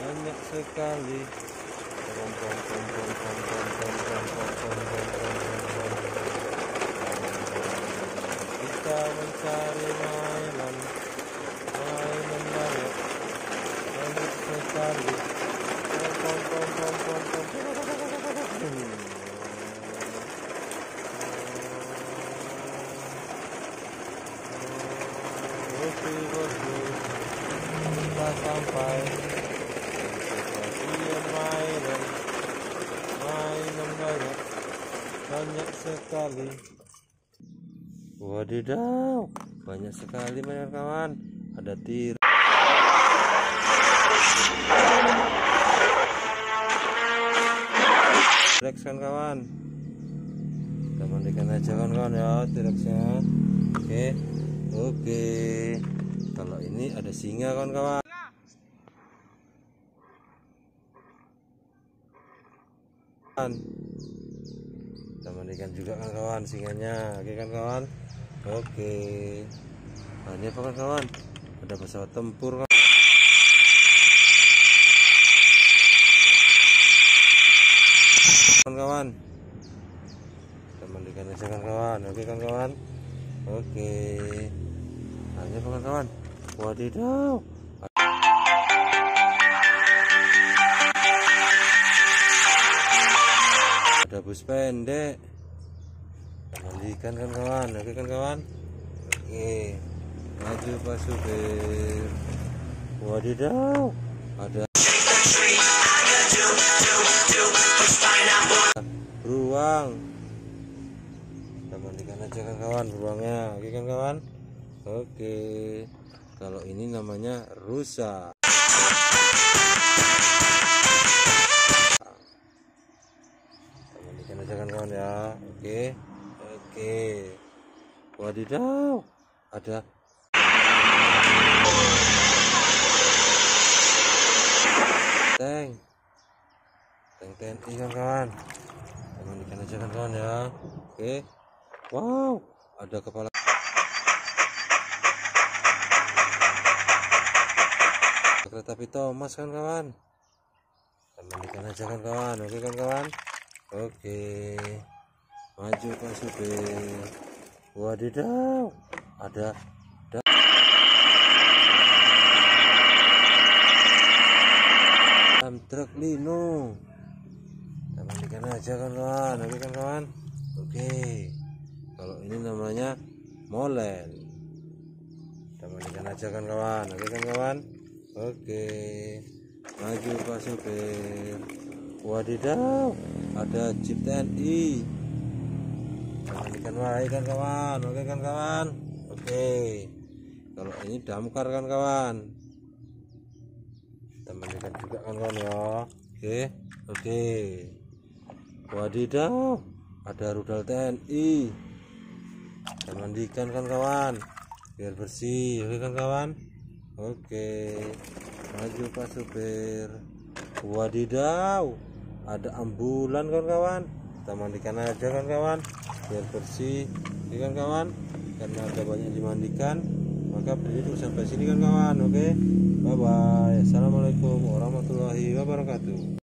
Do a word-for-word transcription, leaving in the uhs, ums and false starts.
banyak sekali. Pom pom pom pom pom pom pom pom pom pom pom pom pom. Kita mencari mainan, mainan banyak, banyak sekali. Pom pom pom pom pom pom. Bosku-bosku, kita sampai stasiun mainan, mainan banyak, banyak sekali. Wadidaw, banyak sekali mainan kawan. Ada tir. T-Rex kan kawan. Kita mandikan aja kan kawan ya T-Rexnya. Oke. Oke. Kalau ini ada singa kawan-kawan. Kita mandikan juga kan kawan singanya. Oke kan kawan. Oke. Nah, ini apa kan kawan? Ada pesawat tempur kan. Kawan-kawan. Kita mandikan aja kan kawan. Oke kan kawan. Oke. Nah, ini apa kan kawan? Wadidaw. Ada bus pendek. Kita mandikan kan kawan. Oke kan kawan. Oke. Maju Pak Supir. Wadidaw. Ada beruang. Kita mandikan aja kan kawan beruangnya. Oke kan kawan. Oke. Kalau ini namanya rusa. Kita mandikan aja kan kawan ya. Oke. Oke. Wadidaw. Ada tank. Tank T N I kan kawan. Kita mandikan aja kan kawan ya. Oke. Wow. Ada kepala kereta api Thomas kan kawan. Kita mandikan aja kan kawan. Oke kan kawan. Oke. Maju Pak Supir. Wadidaw. Ada dam truk lino. Kita mandikan aja kan kawan. Oke kan kawan. Oke. Kalau ini namanya molen. Kita mandikan aja kan kawan. Oke kan kawan. Oke. Maju Pak Supir. Wadidaw. Ada jeep T N I. Kita mandikan baik kan kawan. Oke kan kawan. Oke. Kalau ini damkar kan kawan. Kita mandikan juga kan kawan ya. Oke. Oke. Wadidaw. Ada rudal T N I. Kita mandikan kan kawan biar bersih. Oke kan kawan. Oke. Maju Pak Supir. Wadidaw. Ada ambulan kan kawan. Kita mandikan aja kan kawan biar bersih. Oke kan kawan. Karena ada banyak dimandikan, maka video sampai sini kan kawan. Oke. Bye bye. Assalamualaikum warahmatullahi wabarakatuh.